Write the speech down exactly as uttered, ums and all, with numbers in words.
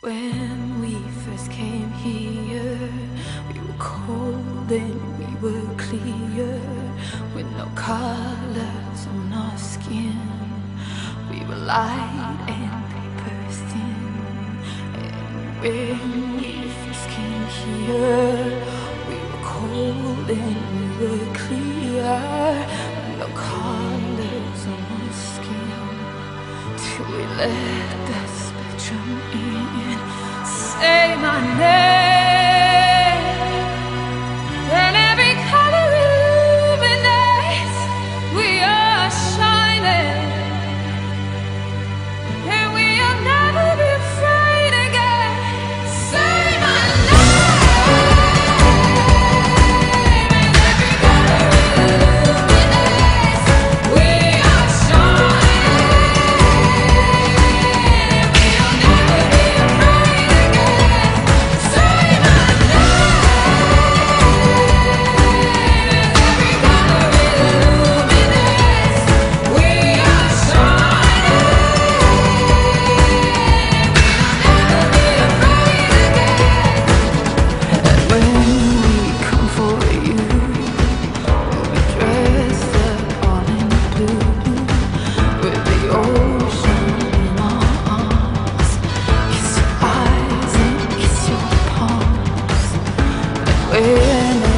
When we first came here, we were cold and we were clear, with no colors on our skin. We were light and paper thin. And when we first came here, we were cold and we were clear, with no colors on our skin. Till we let the spectrum in. Say my name, and every color illuminates. We are shining, and we'll never be afraid again. Say my name, and every color illuminates. We are shining, and we'll never be afraid again. Say my name, and every color illuminates. We are shining, and we'll never be afraid again. And when we come for you, we dress up all in blue, with the ocean in our arms. Kiss your eyes and kiss your palms. And when